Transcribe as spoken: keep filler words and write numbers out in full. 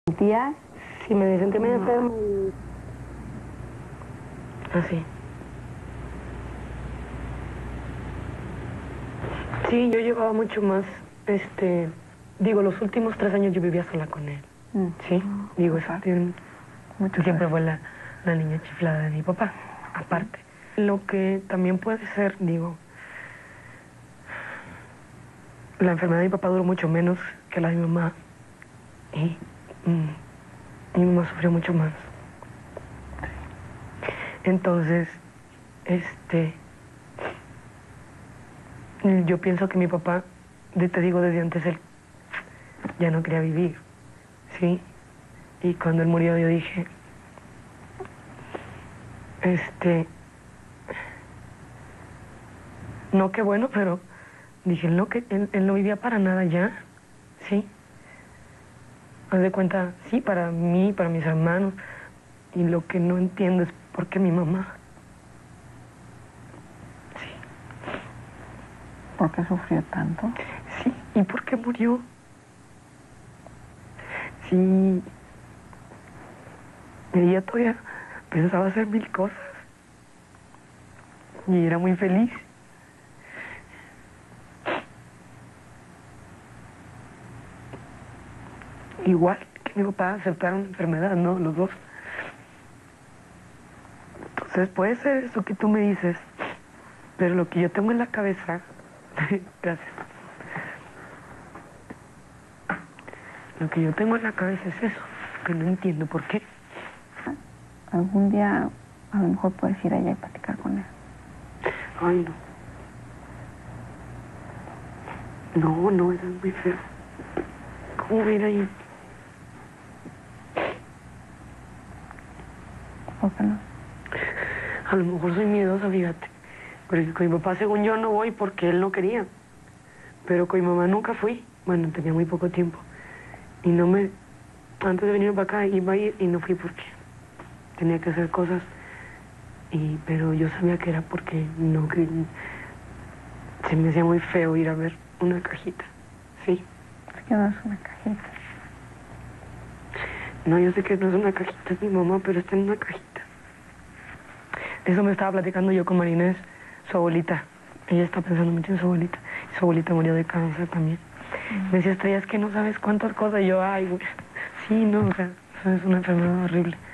¿Sentías? Sí, me sentí medio enferma y... Así. Sí, yo llevaba mucho más, este... Digo, los últimos tres años yo vivía sola con él. Mm. Sí, digo, eso tiene- Mucho siempre más. fue la, la niña chiflada de mi papá, aparte. Lo que también puede ser, digo... La enfermedad de mi papá duró mucho menos que la de mi mamá. Y... mm, mi mamá sufrió mucho más. Entonces, este... Yo pienso que mi papá, de- te digo desde antes, él ya no quería vivir, ¿sí? Y cuando él murió yo dije, este... No, qué bueno, pero dije, no, que él, él no vivía para nada ya, ¿sí? Haz de cuenta, sí, para mí, para mis hermanos. Y lo que no entiendo es por qué mi mamá. Sí. ¿Por qué sufrió tanto? Sí, ¿y por qué murió? Sí. Ella todavía pensaba hacer mil cosas. Y era muy feliz. Igual que mi papá aceptaron la enfermedad, ¿no? Los dos. Entonces puede ser eso que tú me dices, pero lo que yo tengo en la cabeza... Gracias. Lo que yo tengo en la cabeza es eso, que no entiendo por qué. Algún día a lo mejor puedes ir allá y platicar con él. Ay, no. No, no, eso es muy feo. ¿Cómo voy a ir ahí? ¿Por qué no? A lo mejor soy miedosa, fíjate. Porque con mi papá, según yo, no voy porque él no quería. Pero con mi mamá nunca fui. Bueno, tenía muy poco tiempo. Y no me... Antes de venir para acá iba a ir y no fui porque tenía que hacer cosas. Y, pero yo sabía que era porque no que se me hacía muy feo ir a ver una cajita. Sí. Es que no es una cajita. No, yo sé que no es una cajita, es mi mamá, pero está en una cajita. Eso me estaba platicando yo con Marinés, su abuelita. Ella está pensando mucho en su abuelita. Su abuelita murió de cáncer también. Mm. Me decía, Estrella, es que no sabes cuántas cosas. Y yo, ay, güey. Sí, no, o sea, es una enfermedad horrible.